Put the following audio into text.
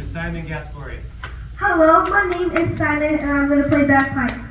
Simon Gaitsgory. Hello, my name is Simon and I'm going to play bagpipe.